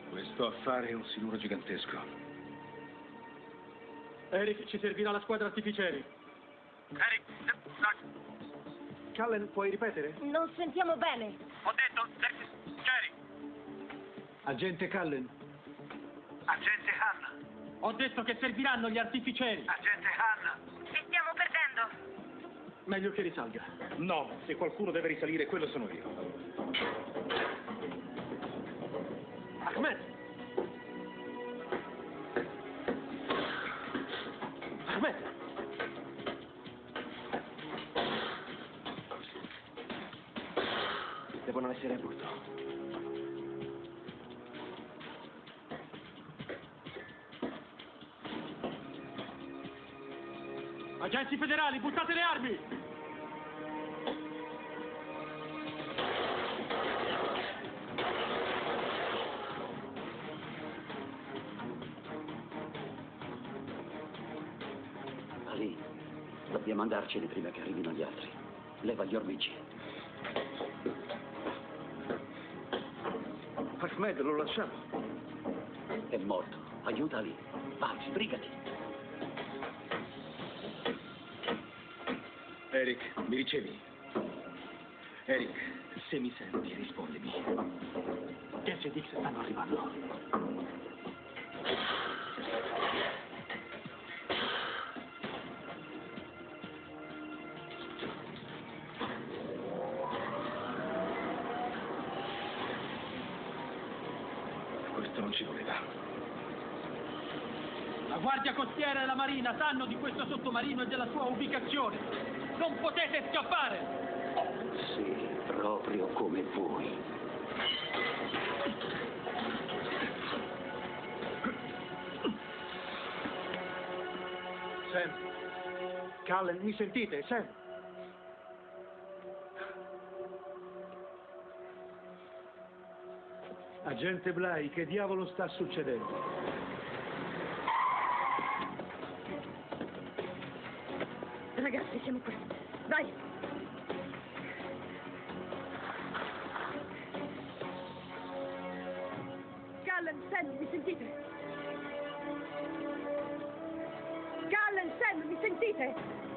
Questo affare è un siluro gigantesco. Eric, ci servirà la squadra artificieri. Eric, Cullen, puoi ripetere? Non sentiamo bene. ho detto, Jerry, Agente Cullen. agente Hanna, Ho detto che serviranno gli artificieri. agente Hanna. Ci stiamo perdendo. Meglio che risalga. No, se qualcuno deve risalire, quello sono io. Ahmed! Ahmed! Devono essere a bordo. Agenti federali, buttate le armi! Ali, dobbiamo andarcene prima che arrivino gli altri. Leva gli ormeggi. Ahmed, lo lasciamo. È morto. Aiuta Ali. Vai, sbrigati. Eric, mi ricevi? Eric, se mi senti, rispondimi. Jesse e Dix stanno arrivando. Questo non ci voleva. La Guardia Costiera e la Marina sanno di questo sottomarino e della sua ubicazione. Non potete scappare! Sì, proprio come voi. Sam. Cullen, mi sentite? Sam. Agente Bly, che diavolo sta succedendo? Ragazzi, siamo qui. Vai! Cullen, Sam, mi sentite? Cullen, Sam, mi sentite?